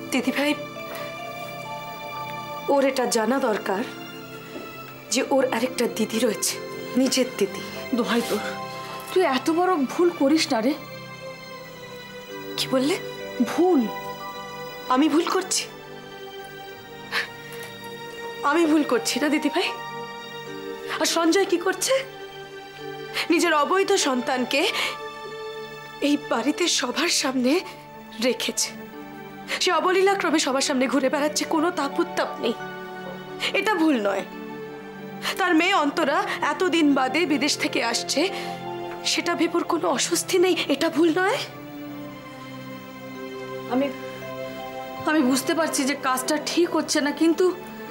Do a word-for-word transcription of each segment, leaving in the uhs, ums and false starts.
দিদি ভাই, ওর এটা জানা দরকার যে ওর আরেকটা দিদি রয়েছে, নিজের দিদি। দোহাই তোর, তুই এত বড় ভুল করিস না রে। কি বললে? ভুল? আমি ভুল করছি? আমি ভুল করছি না দিদি ভাই? আর সঞ্জয় কি করছে? নিজের অবৈধ সন্তানকে এই বাড়িতে সবার সামনে রেখেছে। সে অবলীলাক্রমে সবার সামনে ঘুরে বেড়াচ্ছে, কোনো তাপ উত্তাপ নেই। এটা ভুল নয়। তার মেয়ে অন্তরা এতদিন বাদে বিদেশ থেকে আসছে, সেটা ভেবে কোনো অস্বস্তি নেই, এটা ভুল নয়? আমি আমি বুঝতে পারছি যে কাজটা ঠিক হচ্ছে না, কিন্তু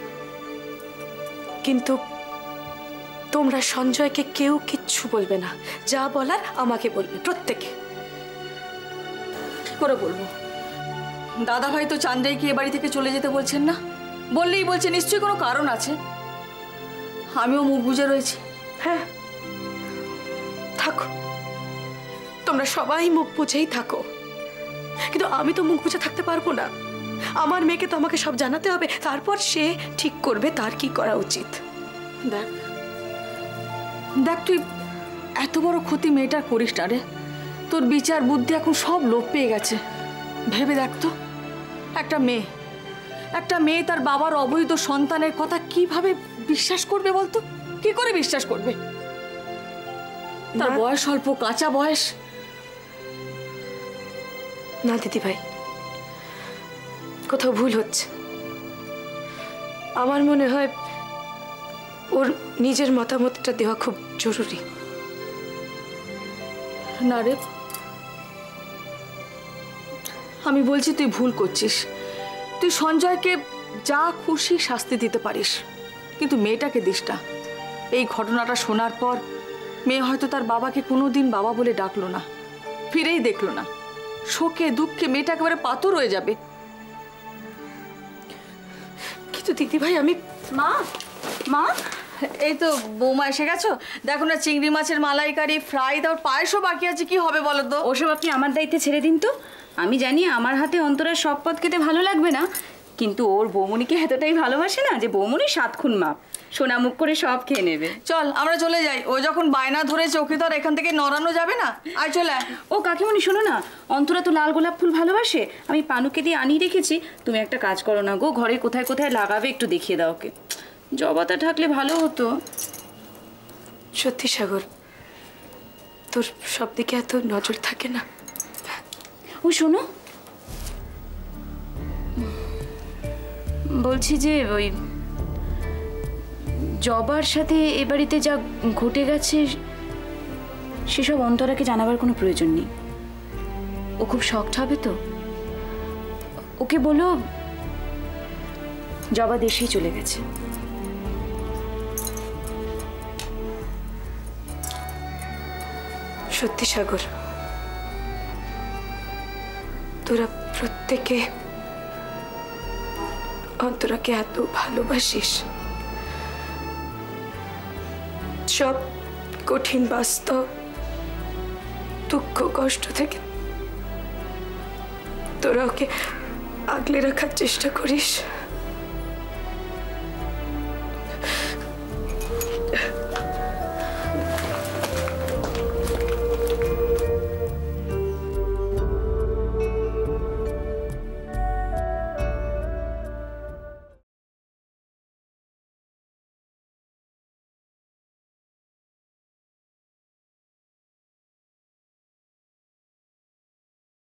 কিন্তু তোমরা সঞ্জয়কে কেউ কিচ্ছু বলবে না। যা বলার আমাকে বলবে, প্রত্যেকে। কি করে বলবো? দাদা ভাই তো চান্দাইকে এ বাড়ি থেকে চলে যেতে বলছেন না। বললেই বলছে নিশ্চয়ই কোনো কারণ আছে। আমিও মুখ বুজে রয়েছি। হ্যাঁ, থাকো, তোমরা সবাই মুখ বুঝেই থাকো, কিন্তু আমি তো মুখ বুঝে থাকতে পারবো না। আমার মেয়েকে তো আমাকে সব জানাতে হবে, তারপর সে ঠিক করবে তার কি করা উচিত। দেখ দেখ তুই এত বড় ক্ষতি মেয়েটার করিস না রে। তোর বিচার বুদ্ধি এখন সব লোপ পেয়ে গেছে। ভেবে দেখ তো, একটা মেয়ে একটা মেয়ে তার বাবার অবৈধ সন্তানের কথা কিভাবে বিশ্বাস করবে বলতো? কি করে বিশ্বাস করবে? তার বয়স অল্প, কাঁচা বয়স। না দিদি ভাই, কোথাও ভুল হচ্ছে। আমার মনে হয় ওর নিজের মতামতটা দেওয়া খুব জরুরি। না রে, আমি বলছি তুই ভুল করছিস। তুই সঞ্জয়কে যা খুশি শাস্তি দিতে পারিস, কিন্তু মেয়েটাকে দিস না। এই ঘটনাটা শোনার পর মেয়ে হয়তো তার বাবাকে কোনোদিন বাবা বলে ডাকলো না, ফিরেই দেখলো না। শোকে দুঃখে মেয়েটা একেবারে পাথর হয়ে যাবে। কিন্তু দিদি ভাই, আমি মা মা এই তো বৌমা এসে গেছো। দেখো না, চিংড়ি মাছের মালাইকারি, ফ্রাই, দাও, পায়েসও বাকি আছে। কি হবে বলো তো? ওসব আপনি আমার দায়িত্বে ছেড়ে দিন তো। আমি জানি আমার হাতে অন্তরার সব পদ খেতে ভালো লাগবে না, কিন্তু ওর বৌমনিকে এতটাই ভালোবাসে না যে বৌমনি সাত খুন মাপ, সোনা মুখ করে সব খেয়ে নেবে। চল আমরা চলে যাই। ও যখন বায়না ধরেছে ওকে তো আর এখান থেকে নড়ানো যাবে না। আয় চলে আয়। ও কাকিমণি শোনো না, অন্তরা তো লাল গোলাপ ফুল ভালোবাসে, আমি পানুকে দিয়ে আনিয়ে রেখেছি। তুমি একটা কাজ করো না গো, ঘরে কোথায় কোথায় লাগাবে একটু দেখিয়ে দাও ওকে। জবাটা থাকলে ভালো হতো। সত্যি সাগর, তোর সব দিকে এত নজর থাকে না। ও শোনো, বলছি যে ওই জবার সাথে এ বাড়িতে যা ঘটে গেছে সেসব অন্তরাকে জানাবার কোনো প্রয়োজন নেই। ও খুব শকড হবে তো। ওকে বলো জবা দেশেই চলে গেছে। সত্যি সাগর, তোরা প্রত্যেকে অন্তরাকে এত ভালোবাসিস। সব কঠিন বাস্তব দুঃখ কষ্ট থেকে তোরা ওকে আগলে রাখার চেষ্টা করিস।